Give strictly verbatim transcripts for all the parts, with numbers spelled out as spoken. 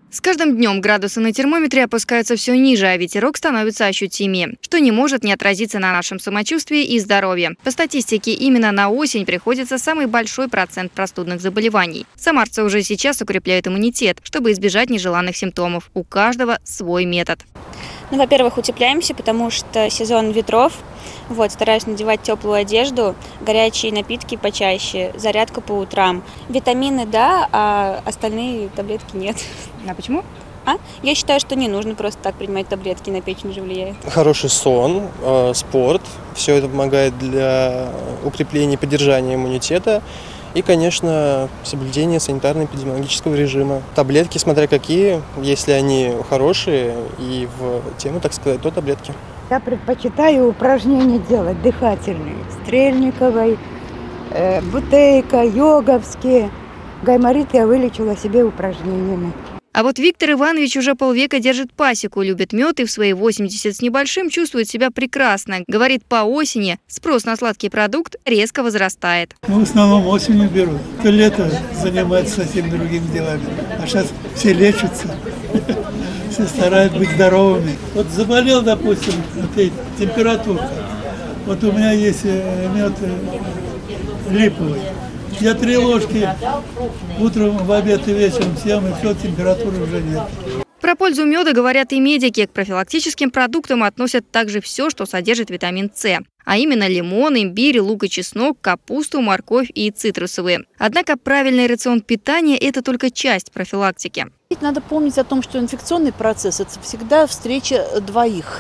С каждым днем градусы на термометре опускаются все ниже, а ветерок становится ощутимее, что не может не отразиться на нашем самочувствии и здоровье. По статистике, именно на осень приходится самый большой процент простудных заболеваний. Самарцы уже сейчас укрепляют иммунитет, чтобы избежать нежеланных симптомов. У каждого свой метод. Ну, во-первых, утепляемся, потому что сезон ветров. Вот, стараюсь надевать теплую одежду, горячие напитки почаще, зарядка по утрам. Витамины, да, а остальные таблетки нет. А почему? А? Я считаю, что не нужно просто так принимать таблетки, на печень же влияет. Хороший сон, э, спорт. Все это помогает для укрепления и поддержания иммунитета. И, конечно, соблюдение санитарно-эпидемиологического режима. Таблетки, смотря какие, если они хорошие и в тему, так сказать, то таблетки. Я предпочитаю упражнения делать дыхательные. Стрельниковой, э, Бутейко, йоговские. Гайморит я вылечила себе упражнениями. А вот Виктор Иванович уже полвека держит пасеку, любит мед и в свои восемьдесят с небольшим чувствует себя прекрасно. Говорит, по осени спрос на сладкий продукт резко возрастает. Ну, в основном осенью берут. То лето занимается совсем другими делами. А сейчас все лечатся, все стараются быть здоровыми. Вот заболел, допустим, температурка. Вот у меня есть мед липовый. Я три ложки утром, в обед и вечером съем, и все, температуры уже нет. Про пользу меда говорят и медики. К профилактическим продуктам относят также все, что содержит витамин С. А именно лимон, имбирь, лук и чеснок, капусту, морковь и цитрусовые. Однако правильный рацион питания – это только часть профилактики. Надо помнить о том, что инфекционный процесс – это всегда встреча двоих.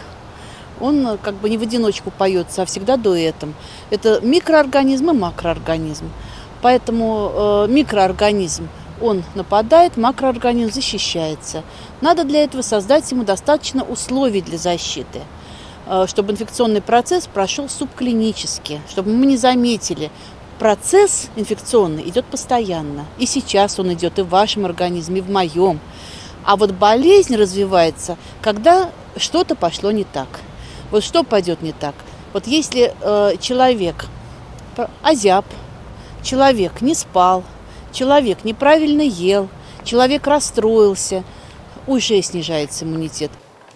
Он как бы не в одиночку поется, а всегда дуэтом. Это микроорганизм и макроорганизм. Поэтому э, микроорганизм, он нападает, макроорганизм защищается. Надо для этого создать ему достаточно условий для защиты, э, чтобы инфекционный процесс прошел субклинически, чтобы мы не заметили. Процесс инфекционный идет постоянно. И сейчас он идет и в вашем организме, и в моем. А вот болезнь развивается, когда что-то пошло не так. Вот что пойдет не так? Вот если э, человек озяб, человек не спал, человек неправильно ел, человек расстроился, уже снижается иммунитет.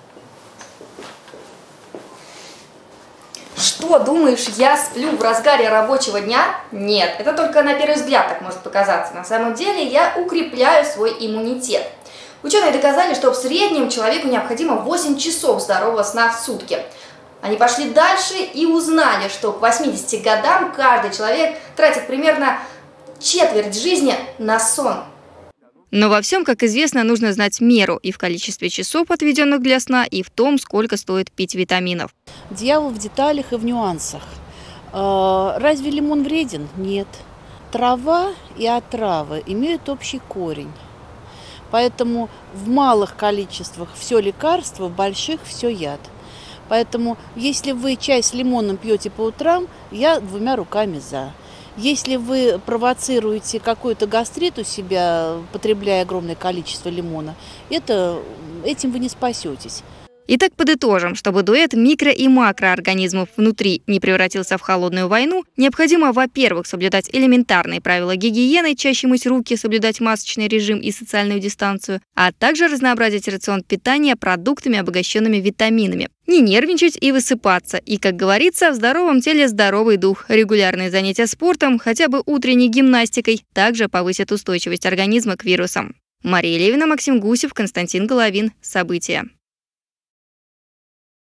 Что, думаешь, я сплю в разгаре рабочего дня? Нет, это только на первый взгляд так может показаться. На самом деле я укрепляю свой иммунитет. Ученые доказали, что в среднем человеку необходимо восемь часов здорового сна в сутки. Они пошли дальше и узнали, что к восьмидесяти годам каждый человек тратит примерно четверть жизни на сон. Но во всем, как известно, нужно знать меру и в количестве часов, отведенных для сна, и в том, сколько стоит пить витаминов. Дьявол в деталях и в нюансах. Разве лимон вреден? Нет. Трава и отравы имеют общий корень. Поэтому в малых количествах все лекарство, в больших все яд. Поэтому, если вы чай с лимоном пьете по утрам, я двумя руками за. Если вы провоцируете какой-то гастрит у себя, потребляя огромное количество лимона, это, этим вы не спасетесь. Итак, подытожим, чтобы дуэт микро- и макроорганизмов внутри не превратился в холодную войну, необходимо, во-первых, соблюдать элементарные правила гигиены, чаще мыть руки, соблюдать масочный режим и социальную дистанцию, а также разнообразить рацион питания продуктами, обогащенными витаминами. Не нервничать и высыпаться. И, как говорится, в здоровом теле здоровый дух. Регулярные занятия спортом, хотя бы утренней гимнастикой, также повысят устойчивость организма к вирусам. Мария Левина, Максим Гусев, Константин Головин. События.